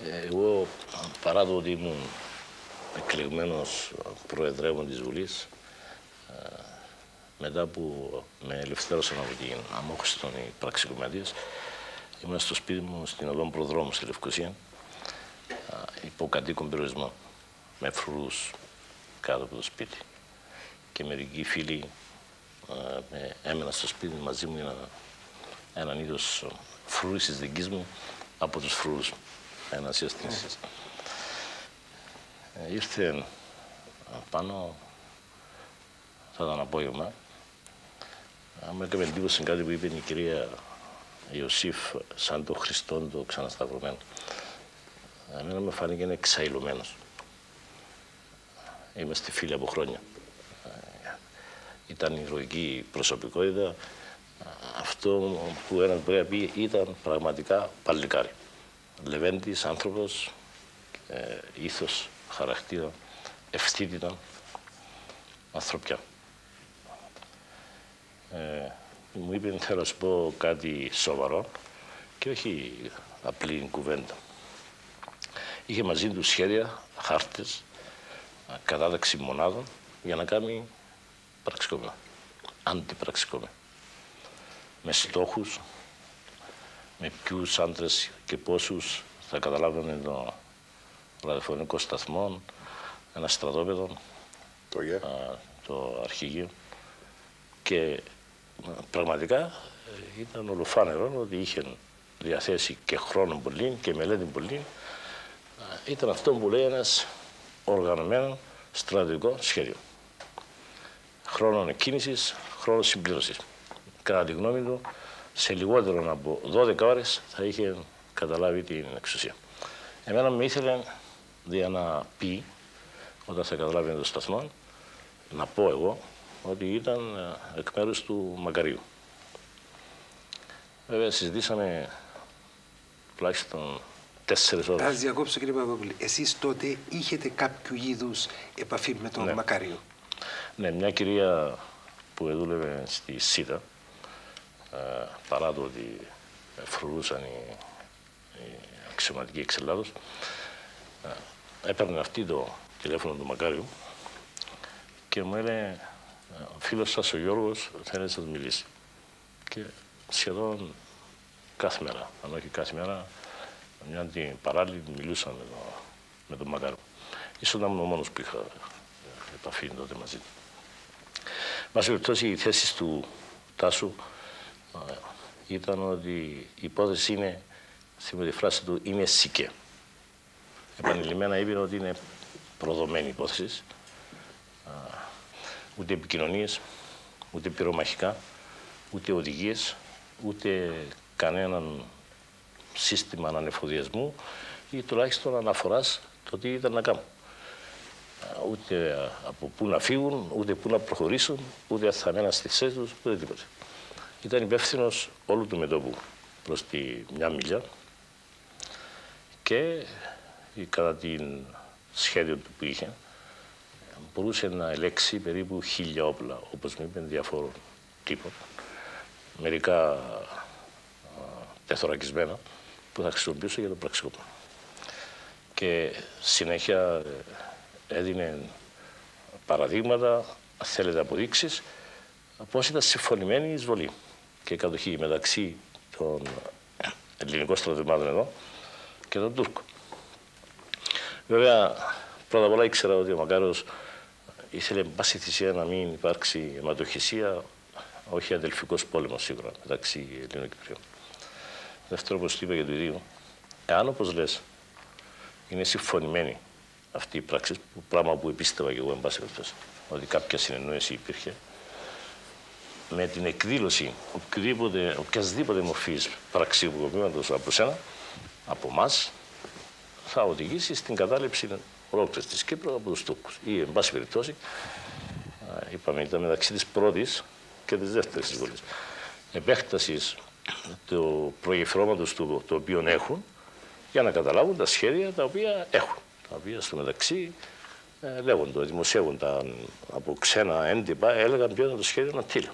Εγώ, παρά το ότι ήμουν εκλεγμένος προεδρεύων της Βουλής, μετά που με ελευθέρωσαν από την αμόχωση των πραξικοπηματίας, ήμουν στο σπίτι μου στην οδό Προδρόμου στη Λευκοσία, υπό κατοίκον περιορισμό, με φρουρούς κάτω από το σπίτι. Και μερικοί φίλοι έμεναν στο σπίτι μαζί μου έναν είδος φρούρης της δικής μου από τους φρούρους. Ένας αστυνιστής. Ήρθε πάνω, θα ήταν απόγευμα, μου έκανε εντύπωση κάτι που είπε η κυρία Ιωσήφ, σαν το Χριστόν το ξανασταυρωμένο. Εμένα με φάνηκε εξαϊλωμένος. Είμαστε φίλοι από χρόνια. Ήταν ηρωική προσωπικότητα. Αυτό που ένας μπορεί να πει ήταν πραγματικά παλικάρι. Λεβέντης, άνθρωπος, ήθος, χαρακτήρα, ευθύτητα, ανθρωπιά. Μου είπε, θέλω να σου πω κάτι σοβαρό και όχι απλή κουβέντα. Είχε μαζί του σχέδια, χάρτες, κατάταξη μονάδων για να κάνει πραξικόπημα, αντιπραξικόπημα. Με στόχους, με ποιους άντρες και πόσους θα καταλάβαινε το ραδιοφωνικό σταθμό, ένα στρατόπεδο, το αρχηγείο. Και πραγματικά ήταν ολοφάνερο ότι είχε διαθέσει και χρόνο πολύ και μελέτη πολύ. Ήταν αυτό που λέει ένας οργανωμένο στρατιωτικό σχέδιο. Χρόνο εκκίνησης, χρόνο συμπλήρωσης. Κατά τη γνώμη του, σε λιγότερο από 12 ώρες θα είχε καταλάβει την εξουσία. Εμένα με ήθελε για να πει, όταν θα καταλάβει το σταθμό, να πω εγώ ότι ήταν εκ μέρους του Μακαρίου. Βέβαια, συζητήσαμε τουλάχιστον 4 ώρες. Θα σας διακόψω, κύριε Παπαδόπουλε. Εσείς τότε είχετε κάποιο είδους επαφή με τον Μακάριο? Ναι, μια κυρία που δούλευε στη ΣΥΤΑ, παρά το ότι φρουρούσαν οι αξιωματικοί εξ Ελλάδος, έπαιρνε αυτή το τηλέφωνο του Μακάριου και μου έλεγε, ο φίλος σας ο Γιώργος θέλει να σας μιλήσει. Και σχεδόν κάθε μέρα, αν όχι κάθε μέρα, μια την παράλληλη μιλούσα με τον Μακάριο. Ίσως να ήμουν ο μόνος που είχα επαφή τότε μαζί του. Μας περιπτώσει, οι θέσεις του Τάσου ήταν ότι η υπόθεση είναι, θυμώ τη φράση του, είναι σικέ. Επανειλημμένα είπε ότι είναι προδομένη υπόθεση. Ούτε επικοινωνίες, ούτε πυρομαχικά, ούτε οδηγίες, ούτε κανέναν σύστημα ανεφοδιασμού ή τουλάχιστον αναφοράς το τι ήταν να κάνουν. Ούτε από πού να φύγουν, ούτε πού να προχωρήσουν, ούτε θα μέναν στις θέσεις τους, ούτε τίποτα. Ήταν υπεύθυνος όλου του μετώπου προς τη μια μιλιά και κατά την σχέδιο του που είχε μπορούσε να ελέξει περίπου 1000 όπλα, όπως μου είπαν, διαφόρων τύπων. Μερικά τεθωρακισμένα που θα χρησιμοποιούσε για το πραξικόπημα. Και συνέχεια έδινε παραδείγματα, θέλετε αποδείξεις, πώς ήταν συμφωνημένη η εισβολή και η κατοχή μεταξύ των ελληνικών στρατευμάτων εδώ και των Τούρκων. Βέβαια, πρώτα απ' όλα ήξερα ότι ο Μακάριος ήθελε με πάση θυσία να μην υπάρξει αιματοχυσία, όχι αδελφικός πόλεμος σίγουρα μεταξύ Ελλήνων και Κυπρίων. Δεύτερο, όπως είπα για το ίδιο, εάν όπως λες είναι συμφωνημένη αυτή η πράξη, πράγμα που επίστευα και εγώ εν πάση περιπτώσει, ότι κάποια συνεννόηση υπήρχε, με την εκδήλωση οποιασδήποτε μορφής πραξικοπήματος από σένα, από εμάς, θα οδηγήσει στην κατάληψη ολόκληρης της Κύπρου από τους Τούρκους. Ή, εν πάση περιπτώσει, είπαμε, ήταν μεταξύ της πρώτης και της δεύτερης εισβολής. Επέκτασης του προγεφυρώματος το οποίο έχουν, για να καταλάβουν τα σχέδια τα οποία έχουν. Τα οποία στο μεταξύ λέγονται, δημοσιεύονταν από ξένα έντυπα, έλεγαν ποιο ήταν το σχέδιο να τύλω.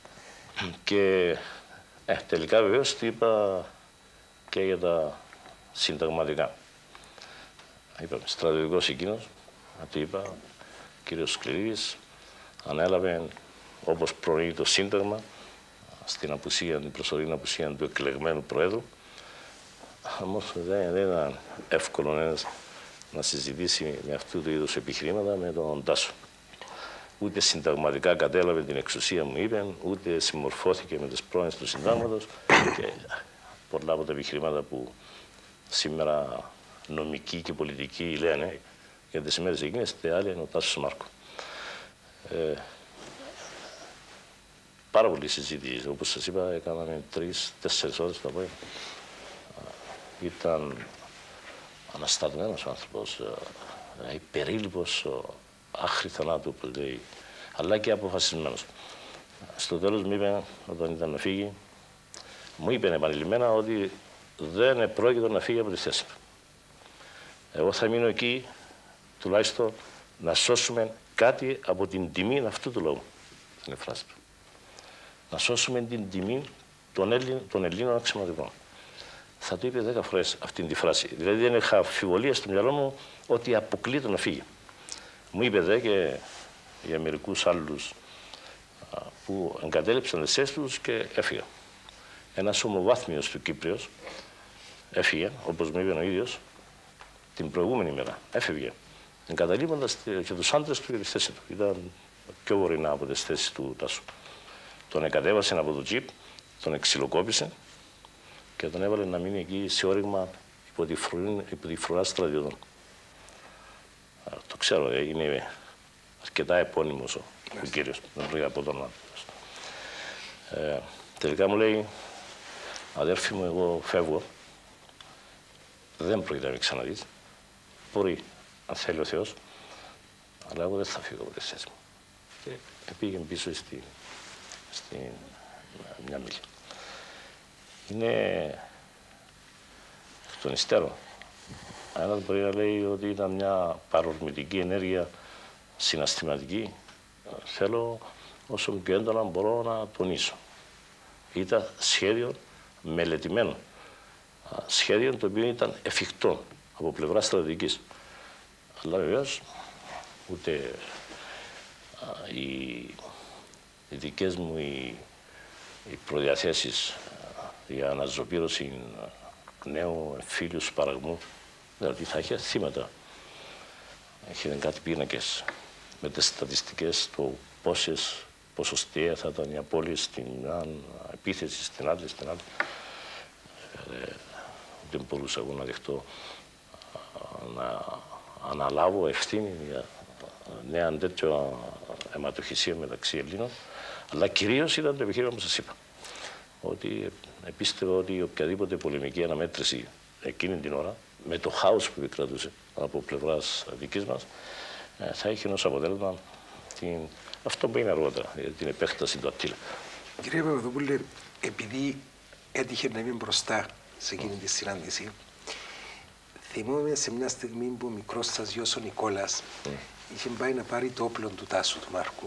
Και τελικά βεβαίως το είπα και για τα συνταγματικά. Είπαμε, στρατιωτικός εκείνος, να το είπα, ο κύριος Σκληρίδης, ανέλαβε όπως προηγεί το Σύνταγμα, στην απουσία, την προσωρινή απουσία του εκλεγμένου Προέδρου. Όμως δεν ήταν εύκολο ένας να συζητήσει με αυτού του είδους επιχειρήματα με τον Τάσο. Ούτε συνταγματικά κατέλαβε την εξουσία, μου είπε, ούτε συμμορφώθηκε με τις πρόνοιες του συντάγματος και πολλά από τα επιχειρήματα που σήμερα νομικοί και πολιτικοί λένε για τις ημέρες εκείνες, είτε άλλοι είναι ο Τάσος Μάρκο. Πάρα πολλή συζήτηση, όπως σας είπα, έκαναμε 3-4 ώρες το απόγευμα. Ήταν αναστατμένος ο άνθρωπος, υπερήλυπος, άχρη θανάτου, όπως λέει, αλλά και αποφασισμένος. Στο τέλος μου είπε, όταν ήταν να φύγει, μου είπε επανειλημμένα ότι δεν επρόκειτο να φύγει από τη θέση του. Εγώ θα μείνω εκεί, τουλάχιστον, να σώσουμε κάτι από την τιμή αυτού του λόγου. Είναι φράση του. Να σώσουμε την τιμή των Ελλήνων αξιωματικών. Θα το είπε 10 φορές αυτή τη φράση. Δηλαδή δεν είχα αμφιβολία στο μυαλό μου ότι αποκλείται να φύγει. Μου είπε δε και για μερικούς άλλους που εγκατέλειψαν τις θέσεις τους και έφυγαν. Ένας ομοβάθμιος του Κύπριος έφυγε, όπως μου είπε ο ίδιος, την προηγούμενη μέρα. Έφυγε, εγκαταλείποντας και τους άντρες του για τη θέση του. Ήταν πιο βορεινά από τις θέσεις του Τάσου. Τον εκατέβασε από το τζιπ, τον εξυλοκόπησε και τον έβαλε να μείνει εκεί σε όριγμα υπό τη φρουρά στρατιωτών. Το ξέρω, είναι αρκετά επώνυμος ο κύριος, δεν πρόκειται από τον άνθρωπο. Τελικά μου λέει, αδέρφη μου, εγώ φεύγω, δεν πρόκειται να με ξαναδείς, μπορεί, αν θέλει ο Θεός, αλλά εγώ δεν θα φύγω από τη θέση μου. Και πήγε πίσω στην μια μίλη. Είναι εκ των υστέρων. Ένας μπορεί να λέει ότι ήταν μια παρορμητική ενέργεια συναισθηματική. Θέλω όσο πιο έντονα μπορώ να τονίσω. Ήταν σχέδιο μελετημένο. Σχέδιο το οποίο ήταν εφικτό από πλευρά στρατηγικής. Αλλά βεβαίως ούτε οι δικές μου οι προδιαθέσεις για αναζωπήρωση νέου εμφύλιου σπαραγμού, δηλαδή θα είχε θύματα. Είχε κάτι πίνακες με τις στατιστικές του πόσες ποσοστιαία θα ήταν οι απώλειες στην επίθεση, στην άλλη. Δεν μπορούσα εγώ να δεχτώ να αναλάβω ευθύνη για νέα τέτοια αιματοχυσία μεταξύ Ελλήνων, αλλά κυρίως ήταν το επιχείρημα που σας είπα. Ότι πίστευα ότι οποιαδήποτε πολεμική αναμέτρηση εκείνη την ώρα, με το χάος που επικρατούσε από πλευράς δικής μας, θα είχε ως αποτέλεσμα αυτό που είναι αργότερα, την επέκταση του Αττήλα. Κύριε Παπαδοπούλε, επειδή έτυχε να είμαι μπροστά σε εκείνη τη συνάντηση, θυμούμαι σε μια στιγμή που ο μικρός σας γιος ο Νικόλας είχε πάει να πάρει το όπλο του Τάσου του Μάρκου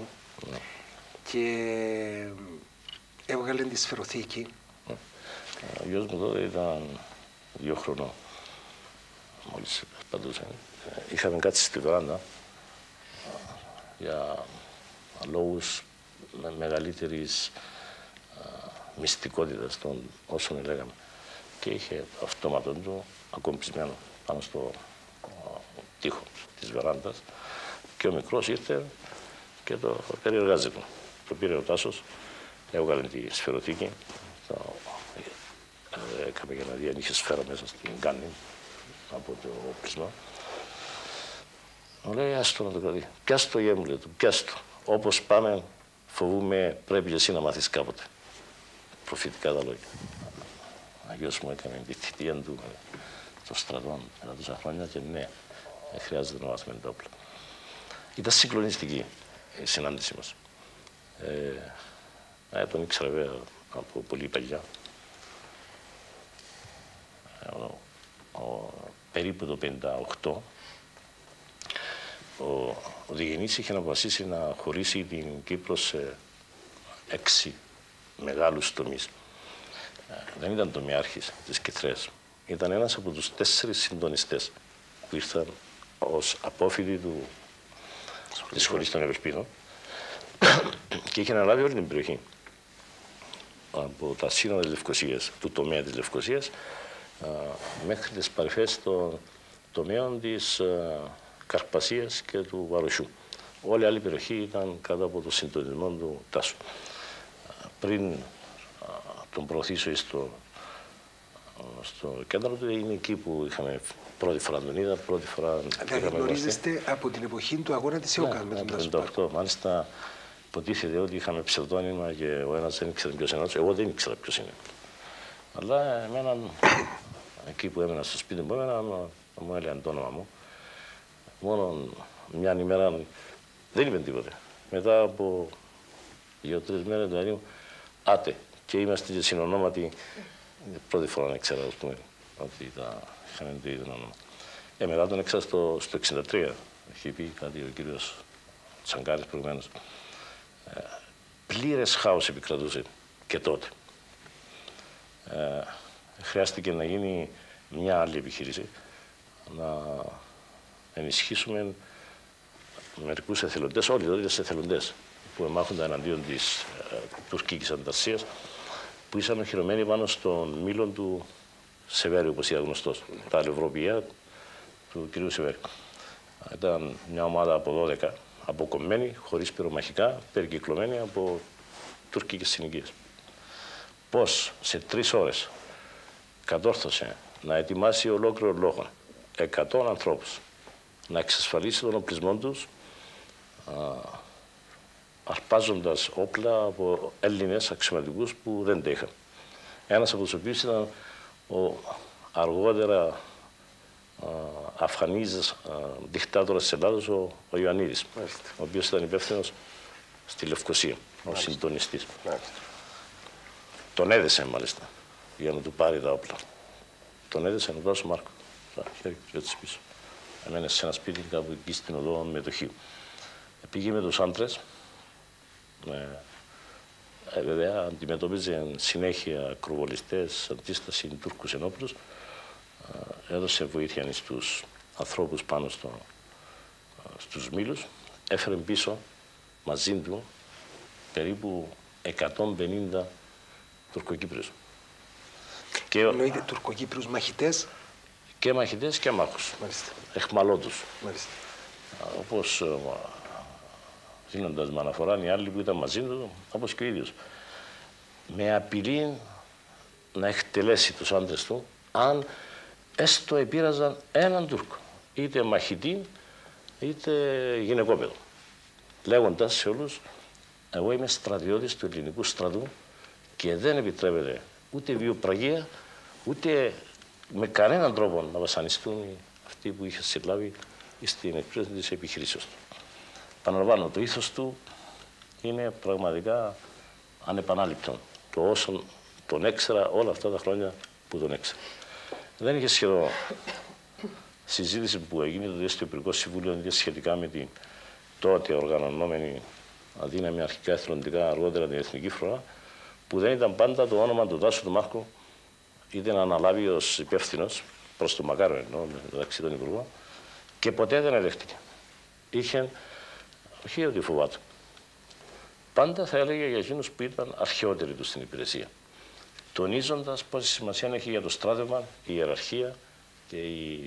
και έβγαλε τη σφαιροθήκη. Ο γιος μου τότε ήταν 2 χρονών, μόλις περπατούσε. Είχαμε κάτσει στη βεράντα για λόγους μεγαλύτερης μυστικότητας των όσων λέγαμε. Και είχε το αυτόματο του ακομπισμένο πάνω στο τοίχο της βεράντας και ο μικρός ήρθε και το περιεργάζεται. Το πήρε ο Τάσος, έβγαλε τη σφαιροθήκη, έκαμε για να δει αν είχε σφαίρα μέσα στην κάνη από το όπλισμα. Μου λέει, άστο να το κρατήσει. Πιάσ' το, μου λέει, πιάσ' το. Όπως πάμε, φοβούμαι, πρέπει και εσύ να μάθεις κάποτε. Προφητικά τα λόγια. Ο γιος μου έκανε τη θητεία του στο στρατό μετά τόσα χρόνια και ναι, χρειάζεται να μάθουμε τα όπλα. Ήταν συγκλονιστική η συνάντησή μας. Τον ήξερα βέβαια από πολύ παλιά. Περίπου το 1958 ο Διγενής είχε αποφασίσει να χωρίσει την Κύπρο σε 6 μεγάλους τομείς. Δεν ήταν τομιάρχης της Κηθρέας. ήταν ένας από τους 4 συντονιστές που ήρθαν ως απόφοιτοι της σχολής των Ευελπίνων και είχε αναλάβει όλη την περιοχή. Από τα σύνορα της Λευκωσίας, του τομέα της Λευκωσίας, μέχρι τις παρυφές των τομέων της Καρπασίας και του Βαροσιού. Όλη η άλλη περιοχή ήταν κάτω από το συντονισμό του Τάσου. Πριν τον προωθήσω στο κέντρο του, είναι εκεί που είχαμε πρώτη φορά τον είδα, πρώτη φορά... Δηλαδή γνωρίζεστε από την εποχή του αγώνα της ΕΟΚΑ με τον Τάσο. Το 1958, μάλιστα υποτίθεται ότι είχαμε ψευδόνυμα και ο ένας δεν ήξερε ποιος είναι ένας, εγώ δεν ήξερα ποιος είναι. Αλλά εμένα, εκεί που έμενα στο σπίτι μου, μου έλεγαν το όνομα μου. Μόνο μια ημέρα δεν είπε τίποτε. Μετά από 2-3 μέρες δηλαδή μου, άτε, και είμαστε και συνονόματοι. Πρώτη φορά να ξέρω, ότι είχαμε το ίδιο όνομα. Μετά τον έξερα στο 1963, έχει πει κάτι ο κύριος Τσαγκάρης προηγουμένως. Πλήρες χάος επικρατούσε και τότε. Χρειάστηκε να γίνει μια άλλη επιχείρηση, να ενισχύσουμε μερικούς εθελοντές, όλοι οι εθελοντές που εμάχονταν εναντίον της τουρκικής ανταρσίας, που ήσαν οχυρωμένοι πάνω στον μήλο του Σεβέριου, όπως ήταν γνωστός, τα αλευρωπηγεία του κ. Σεβέριου. Ήταν μια ομάδα από 12, αποκομμένη, χωρίς πυρομαχικά, περικυκλωμένη από τουρκικές συνοικίες. Πώς σε 3 ώρες κατόρθωσε να ετοιμάσει ολόκληρο λόγο 100 ανθρώπους, να εξασφαλίσει τον οπλισμό τους, αρπάζοντας όπλα από Έλληνες αξιωματικούς που δεν τα είχαν. Ένας από τους οποίους ήταν ο αργότερα Αφγανής δικτάτορας της Ελλάδος, ο Ιωαννίδης, ο οποίος ήταν υπεύθυνος στη Λευκωσία, ως συντονιστής. Τον έδεσε μάλιστα για να του πάρει τα όπλα. Τον έδεσε να δώσει Μάρκο, στα χέρια και έτσι πίσω. Εμένε σε ένα σπίτι κάπου εκεί στην οδό Μετοχίου. Πήγε με τους άντρες. Βέβαια, αντιμετώπιζε συνέχεια ακροβολιστές, αντίσταση Τούρκους ενόπλους. Έδωσε βοήθεια στους ανθρώπους πάνω στους μήλους. Έφερε πίσω μαζί του περίπου 150 Τουρκοκύπριους. Εννοείται Τουρκοκύπριους μαχητές. Και μαχητές και μάχους. Μάλιστα. Εχμαλώτους. Μάλιστα. Όπως δίνοντας με αναφορά οι άλλοι που ήταν μαζί του, όπως και ο ίδιος. Με απειλή να εκτελέσει τους άντρες του, αν έστω επήραζαν έναν Τούρκο, είτε μαχητή, είτε γυναικόπαιδο. Λέγοντας σε όλους, εγώ είμαι στρατιώτης του ελληνικού στρατού και δεν επιτρέπεται ούτε βιοπραγία, ούτε με κανέναν τρόπο να βασανιστούν αυτοί που είχε συλλάβει στην εκπλήρωση της επιχειρήσεως του. Παναλαμβάνω, το ήθος του είναι πραγματικά ανεπανάληπτο. Το όσο τον έξερα όλα αυτά τα χρόνια που τον έξερα. Δεν είχε σχεδόν συζήτηση που έγινε το στο Υπουργικό Συμβούλιο σχετικά με την τότε οργανωνόμενη αδύναμη αρχικά εθελοντικά, αργότερα την Εθνική Φρουρά, που δεν ήταν πάντα το όνομα του Τάσου του Μάρκου, είτε να αναλάβει ως υπεύθυνος, προς το Μακάρο εννοώ, μεταξύ των Υπουργών, και ποτέ δεν ελέγχθηκε. Είχε, όχι ότι φοβάται, πάντα θα έλεγε για εκείνους που ήταν αρχαιότεροι του στην υπηρεσία, τονίζοντας πόση σημασία έχει για το στράτευμα η ιεραρχία και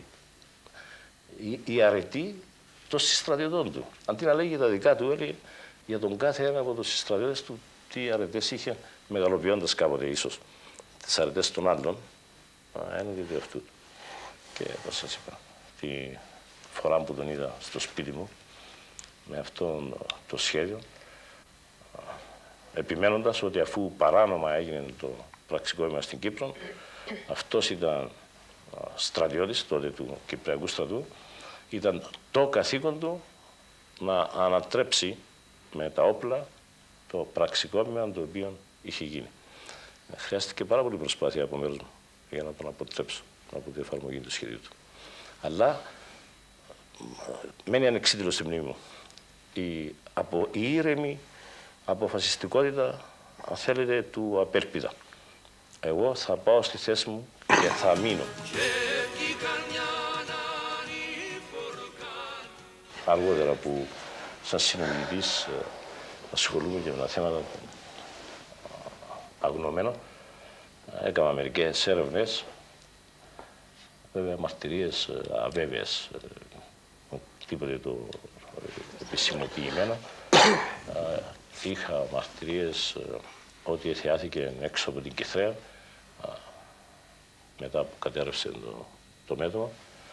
η αρετή των συστρατιωτών του. Αντί να λέγει τα δικά του, έλεγε για τον κάθε ένα από τους συστρατιώτες του τι αρετές είχε, μεγαλοποιώντας κάποτε ίσως τις αρετές των άλλων, έναντι του αυτού. Και όπως σας είπα, τη φορά που τον είδα στο σπίτι μου, με αυτό το σχέδιο, επιμένοντας ότι αφού παράνομα έγινε το πραξικόπημα στην Κύπρο, αυτός ήταν στρατιώτης τότε του Κυπριακού στρατού, ήταν το καθήκον του να ανατρέψει με τα όπλα το πραξικόπημα το οποίο είχε γίνει. Χρειάστηκε πάρα πολύ προσπάθεια από μέρους μου για να τον αποτρέψω από την εφαρμογή του σχεδίου του. Αλλά μένει ανεξίτηλο στη μνήμη μου η ήρεμη αποφασιστικότητα, αν θέλετε, του απέλπιδα. Εγώ θα πάω στη θέση μου και θα μείνω. Αργότερα που σαν συνομιλητής ασχολούμαι και με τα θέματα αγνωμένων, έκανα μερικές έρευνες, βέβαια μαρτυρίες αβέβαιες, τίποτε το επισημοποιημένο. Είχα μαρτυρίες ότι θεάθηκε έξω από την Κηθρέα μετά που κατέρευσε το μέτωπο.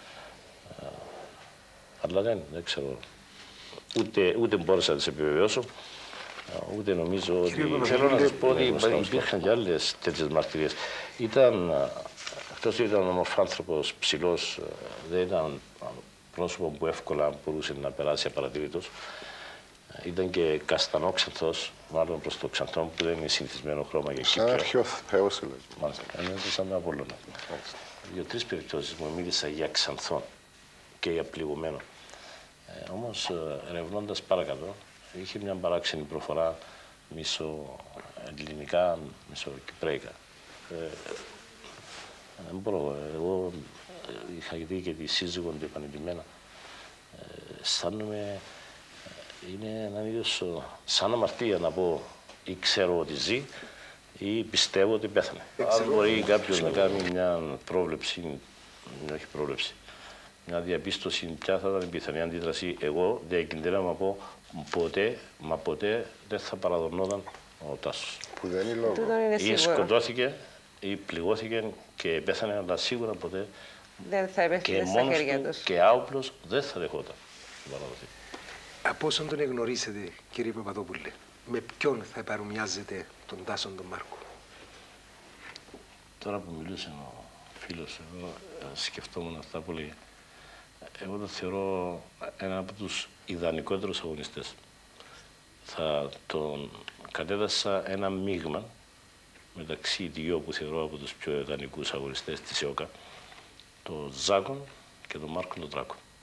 Αλλά δεν ξέρω, ούτε μπόρεσα να τις επιβεβαιώσω, ούτε νομίζω ότι... Θέλω να σας πω ότι υπήρχαν και άλλες τέτοιες μαρτυρίες. Εκτός ότι ήταν ομορφάνθρωπος, ψηλός, δεν ήταν πρόσωπο που εύκολα μπορούσε να περάσει απαρατήρητος. Ήταν και καστανόξανθος, μάλλον προς το ξανθό που δεν είναι συνηθισμένο χρώμα για Κύπρο. Σαν αρχαίος θεός, λέει. Μάλιστα, είναι σαν τον Απόλλωνα. Δύο-τρεις περιπτώσεις μου μίλησα για ξανθό και για πληγωμένο. Όμως, ερευνώντας παρακάτω, είχε μια παράξενη προφορά μισοελληνικά, μισοκυπρέικα. Δεν μπορώ, εγώ είχα δει και τη σύζυγο του επανειλημμένα. Αισθάνομαι, είναι έναν είδος σαν αμαρτία να πω ή ξέρω ότι ζει ή πιστεύω ότι πέθανε. Αν μπορεί κάποιος να κάνει μια πρόβλεψη, όχι πρόβλεψη, μια διαπίστωση ποια θα ήταν η πιθανή αντίδραση, εγώ διακινδυνεύω να πω ποτέ δεν θα παραδονόταν ο Τάσος. Που δεν είναι λόγο. Ή σκοτώθηκε ή πληγώθηκε και πέθανε, αλλά σίγουρα ποτέ δεν θα έπεφτε στα χέρια τους. Και άοπλος δεν θα δεχόταν. Από όσον τον εγνωρίσετε, κύριε Παπαδόπουλε, με ποιον θα παρομοιάζετε τον Τάσον τον Μάρκο? Τώρα που μιλούσε ο φίλος, εγώ σκεφτόμουν αυτά που λέει. Εγώ τον θεωρώ έναν από τους ιδανικότερους αγωνιστές. Θα τον κατέδασα ένα μείγμα μεταξύ δύο που θεωρώ από τους πιο ιδανικούς αγωνιστές της ΕΟΚΑ, τον Ζάκον και τον Μάρκο τον Τράκο.